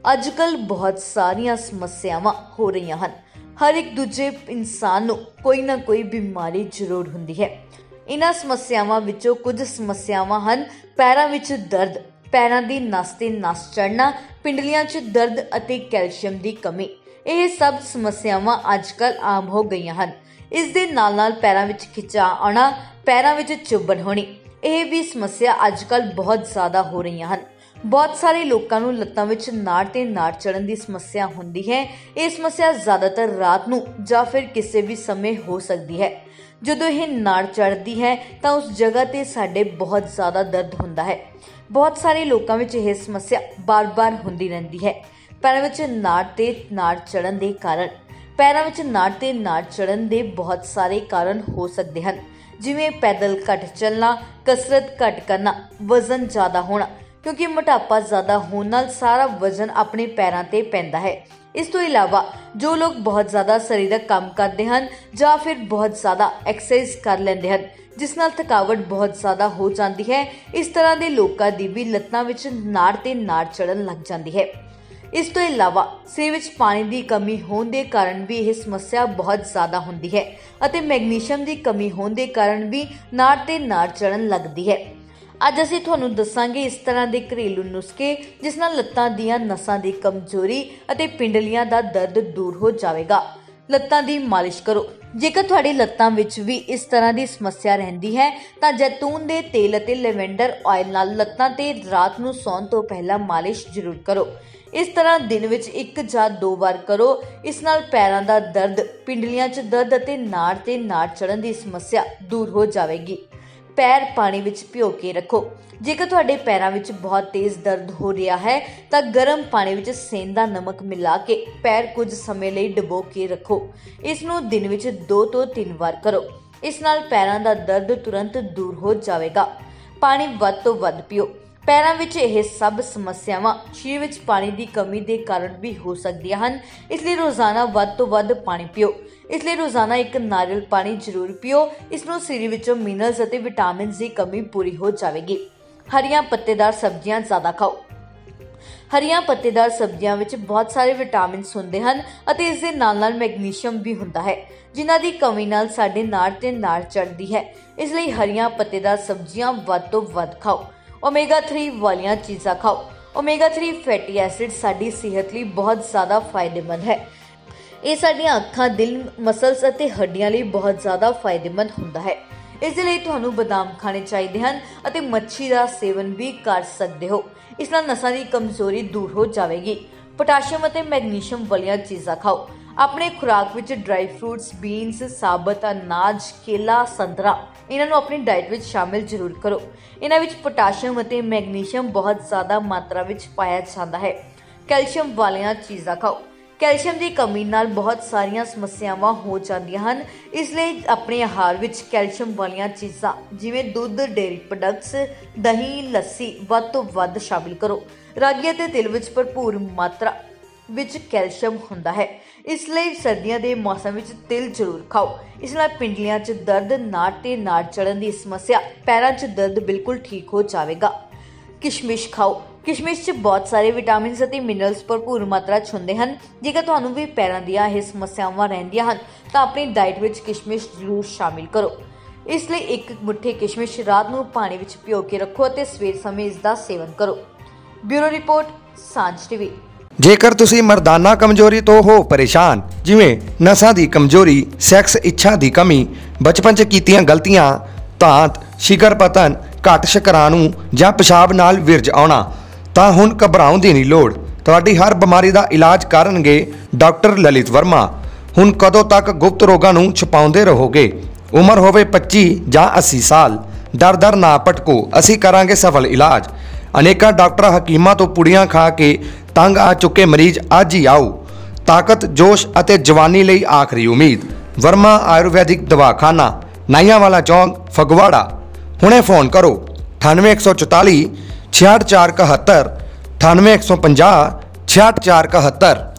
अजकल बहुत सारिया समस्यावां हो रही हैं। हर एक दूजे इंसान नूं कोई ना कोई बीमारी जरूर हुंदी है। इन्हां समस्यावां विचों कुछ समस्यावां हन पैरां विच दर्द, पैरां दी नस ते नस चढ़ना, पिंडलियां च दर्द अते कैल्शियम दी कमी। यह सब समस्यावां अजकल आम हो गई हैं। इस दे नाल नाल पैरां विच खिंचा आना, पैरां विच चुभन होनी, यह भी समस्या अजकल बहुत ज़्यादा हो रही हैं। बहुत सारे लोगों को लत्तां विच नाड़ ते नाड़ चढ़न की समस्या होंदी है। ये समस्या ज़्यादातर रात नूं जां फिर किसी भी समय हो सकती है। जदों यह नाड़ चढ़ती है तो उस जगह ते साडे बहुत ज़्यादा दर्द होंदा है। बहुत सारे लोगों में यह समस्या बार बार होंदी रहती है। पैरां विच नाड़ ते नाड़ चढ़न के कारण, पैरां विच नाड़ ते नाड़ चढ़न के बहुत सारे कारण हो सकते हैं, जिवें पैदल घट चलना, कसरत घट करना, वजन ज़्यादा होना, क्योंकि मोटापा ज़्यादा होने नाल सारा वजन अपने पैरों ते पैंदा है। इस तो इलावा जो लोग बहुत ज़्यादा शरीरक काम करते हैं या फिर बहुत ज़्यादा एक्सरसाइज कर लेंदे हैं, जिस नाल थकावट बहुत ज़्यादा हो जाती है, इस तरह के लोगों की भी लत्तां विच नाड़ ते नाड़ चढ़न लग जाती है। इस तो इलावा सिर विच पानी की कमी होने के कारण भी यह समस्या बहुत ज़्यादा होती है अते मैग्नीशियम की कमी होने के कारण भी नाड़ ते नाड़ चढ़न लगती है। अज असीं तुहानूं दस्सांगे इस तरह के घरेलू नुस्खे जिस नाल लत्तां दीयां नसां दी कमजोरी अते पिंडलियां दा दर्द दूर हो जाएगा। लत्तां दी मालिश करो। जेकर तुहाडी लत्तां विच भी इस तरह की समस्या रहिंदी है तां जैतून दे तेल अते लैवेंडर ऑयल नाल लत्तां ते रात नूं सौण तों पहला मालिश जरूर करो। इस तरह दिन विच 1 या 2 बार करो। इस नाल पैरां दा दर्द, पिंडलियां च दर्द अते नाड़ ते नाड़ चढ़न की समस्या दूर हो जाएगी। पैर पानी विच भिओ के रखो। जेकर तुहाडे पैरां विच बहुत तेज़ दर्द हो रहा है तो गर्म पानी विच सेंधा नमक मिला के पैर कुछ समय लई डुबो के रखो। इसनूं दिन विच 2 ਤੋਂ 3 बार करो। इस नाल पैरां दा दर्द तुरंत दूर हो जाएगा। पानी वध तों वध पिओ। पैरां विच यह सब समस्यावां शरीर विच पानी की कमी के कारण भी हो सकदियां हन, इसलिए रोज़ाना वध तों वध पानी पिओ। इसलिए रोज़ाना 1 नारियल पानी जरूर पिओ। इसनूं शरीर विचों मिनरल्स अते विटामिन की कमी पूरी हो जाएगी। हरियां पत्तेदार सब्जियां ज़्यादा खाओ। हरियां पत्तेदार सब्जियां विच बहुत सारे विटामिन होंदे हन अते इस दे नाल नाल मैग्नीशियम भी हुंदा है, जिन्हां दी कमी नाल साडे नाड़ ते नाड़ चढ़दी है। इसलिए हरियां पत्तेदार सब्जियां वध तों वध खाओ। ओमेगा 3 वालियां चीज़ां खाओ। ओमेगा 3 फैटी एसिड साडी सेहत लई बहुत ज़्यादा फायदेमंद है। ये साडियां अखां, दिल, मसल्स अते हड्डियां लई बहुत ज़्यादा फायदेमंद हुंदा है। इस दे लई तुहानूं बादाम खाने चाहिए हैं अते मच्छी का सेवन भी कर सकते हो। इस नाल नसां दी कमजोरी दूर हो जाएगी। पोटाशियम अते मैग्नीशियम वालियां चीज़ां खाओ। अपने खुराक विच ड्राई फ्रूट्स, बीन्स, साबत अनाज, केला, संतरा इन्हां नूं अपनी डाइट विच शामिल जरूर करो। इन्हां विच पोटाशियम अते मैग्नीशियम बहुत ज़्यादा मात्रा विच पाया जाता है। कैल्शियम वालियां चीज़ां खाओ। कैल्शियम की कमी नाल बहुत सारिया समस्यावां हो जांदियां हन, इसलिए अपने आहार विच कैल्शियम वालियां चीज़ां जिवें दुध, डेयरी प्रोडक्ट्स, दही, लस्सी वध तों वध शामिल करो। रागी अते तिल विच भरपूर मात्रा विच कैल्शियम हुंदा है, इसलिए सर्दियों के मौसम विच तिल जरूर खाओ। इस नाल पिंडलियां च दर्द, नाड़ ते नाड़ चढ़न की समस्या, पैरां च दर्द बिल्कुल ठीक हो जाएगा। किशमिश खाओ। किशमिश च बहुत सारे विटामिन अते मिनरल्स भरपूर मात्रा च हुंदे हन। जेकर तुहानूं भी पैरां दीयां यह समस्यावां रहिंदियां हन तां अपनी डाइट विच किशमिश जरूर शामिल करो। इसलिए 1 मुट्ठी किशमिश रात नूं पानी विच भिओ के रखो अते सवेर समय इसका सेवन करो। Bureau report, Sanjh TV. जेकर तुसी मर्दाना कमजोरी तो हो परेशान, जिवें नसां दी कमजोरी, सैक्स इच्छा की कमी, बचपन च कीतियां गलतियां, धात, शिकर पतन, घट शुक्राणु ਜਾਂ पेशाब नाल विरज आउणा, ਤਾਂ ਹੁਣ घबराउण ਦੀ नहीं लोड़। ਤੁਹਾਡੀ हर बीमारी का इलाज करनगे डॉक्टर ललित वर्मा। ਹੁਣ कदों तक गुप्त रोगां ਨੂੰ छुपाउंदे रहोगे? उम्र होवे 25 ਜਾਂ 80 साल, डर डर ना भटको, असी करांगे सफल इलाज। अनेका डॉक्टर हकीमां तो पुड़ियां खा के तंग आ चुके मरीज अज ही आओ। ताकत, जोश अते जवानी लई आखरी उम्मीद। वर्मा आयुर्वैदिक दवाखाना, नाइयावाला चौक, फगवाड़ा। हुणे फोन करो 98 144 66 471, 98 150 66 471।